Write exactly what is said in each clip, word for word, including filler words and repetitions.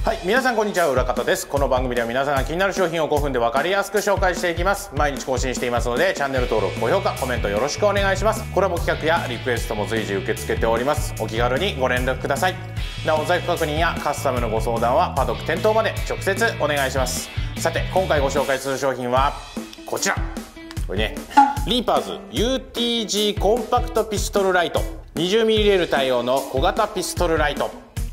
はい、皆さんこんにちは、浦方です。この番組では皆さんが気になる商品をごふんで分かりやすく紹介していきます。毎日更新していますので、チャンネル登録、高評価、コメントよろしくお願いします。コラボ企画やリクエストも随時受け付けております。お気軽にご連絡ください。なお、在庫確認やカスタムのご相談はパドック店頭まで直接お願いします。さて、今回ご紹介する商品はこちら。これね、リーパーズ ユーティージー コンパクトピストルライト にじゅうミリ レール対応の小型ピストルライト。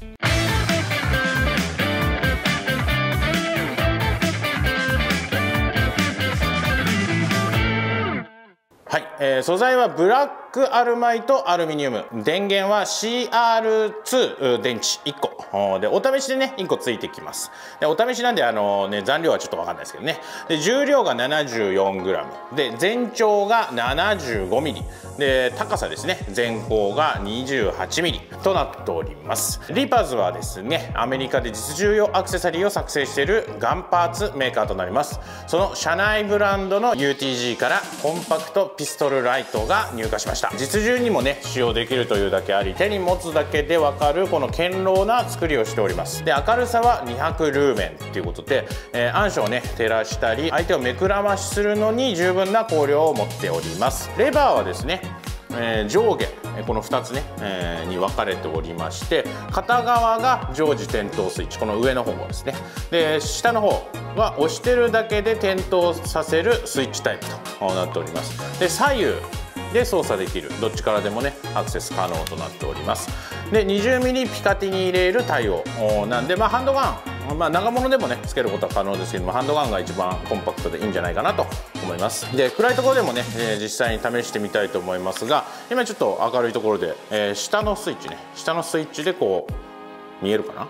はい、えー、素材はブラックアルマイトアルミニウム、電源は シーアールツー 電池いっこで、お試しでねいっこついてきます。でお試しなんであの、ね、残量はちょっと分かんないですけどね。で重量が ななじゅうよんグラム で、全長が ななじゅうごミリ で、高さですね、全高が にじゅうはちミリ となっております。リーパーズはですね、アメリカで実銃用アクセサリーを作成しているガンパーツメーカーとなります。その社内ブランドの ユーティージー からコンパクトピストルライトが入荷しました。実銃にもね使用できるというだけあり、手に持つだけで分かるこの堅牢な作りをしております。で明るさはにひゃくルーメンということで、えー、暗所をね照らしたり相手を目くらましするのに十分な光量を持っております。レバーはですね、えー、上下このふたつね、えー、に分かれておりまして、片側が常時点灯スイッチ、この上の方ですね。で下の方は押してるだけで点灯させるスイッチタイプとなっております。で左右で操作できる、どっちからでもねアクセス可能となっております。で にじゅうミリ ピカティニレール対応なんで、まあ、ハンドガン、まあ、長物でもねつけることは可能ですけども、ハンドガンが一番コンパクトでいいんじゃないかなと思います。で暗いところでもね、えー、実際に試してみたいと思いますが、今ちょっと明るいところで、えー、下のスイッチね下のスイッチでこう見えるかな。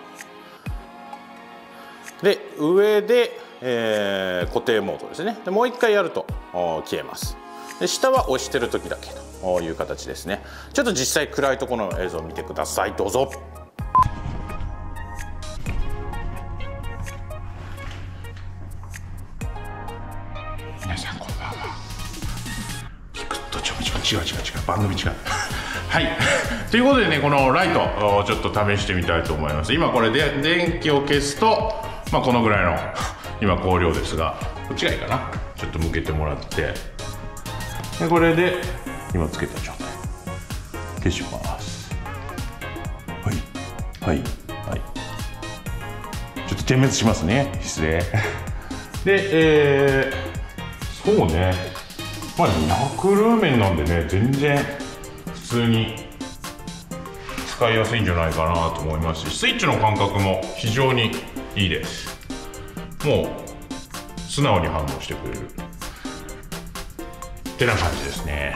で上で、えー、固定モードですね。でもう一回やると消えます。で下は押してる時だけという形ですね。ちょっと実際暗いところの映像を見てください。どうぞ。皆さんこんばんは。聞くとちょちょ違う違う違う番組違うはいということでね、このライトをちょっと試してみたいと思います。今これで電気を消すと、まあ、このぐらいの今光量ですが、こっちがいいかな。ちょっと向けてもらって、でこれで今つけた状態消します。はいはいはいちょっと点滅しますね、失礼で、えー、そうね、まあにひゃくルーメンなんでね、全然普通に使いやすいんじゃないかなと思いますし、スイッチの感覚も非常にいいです。もう素直に反応してくれるってな感じですね。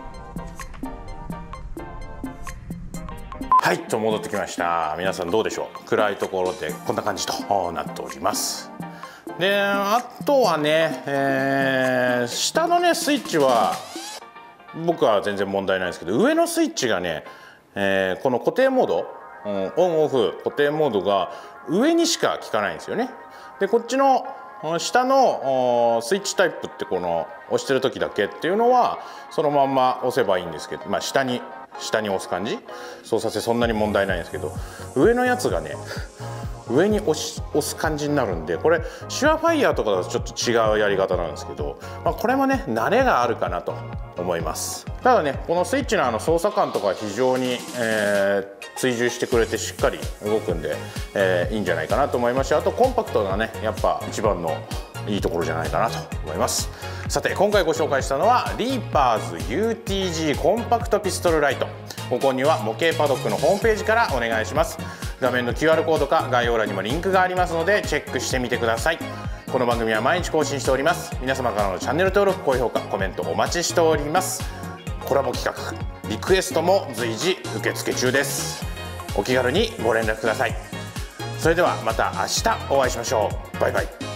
はい、と戻ってきました。皆さんどうでしょう。暗いところでこんな感じとなっております。であとはね、えー、下のねスイッチは僕は全然問題ないですけど、上のスイッチがね、えー、この固定モード、うん、オンオフ固定モードが上にしか効かないんですよね。でこっちの下のスイッチタイプってこの押してる時だけっていうのはそのまんま押せばいいんですけど、まあ下に下に押す感じ、操作性そんなに問題ないんですけど、上のやつがね上に押し押す感じになるんで、これシュアファイヤーとかだとちょっと違うやり方なんですけど、まあ、これもね慣れがあるかなと思います。ただねこのスイッチのあの操作感とか非常に、えー、追従してくれてしっかり動くんで、えー、いいんじゃないかなと思いますし、あとコンパクトがねやっぱ一番のいいところじゃないかなと思います。さて今回ご紹介したのはリーパーズ ユーティージー コンパクトピストルライト。ご購入は模型パドックのホームページからお願いします。画面の キューアール コードか概要欄にもリンクがありますのでチェックしてみてください。この番組は毎日更新しております。皆様からのチャンネル登録、高評価、コメントお待ちしております。コラボ企画リクエストも随時受付中です。お気軽にご連絡ください。それではまた明日お会いしましょう。バイバイ。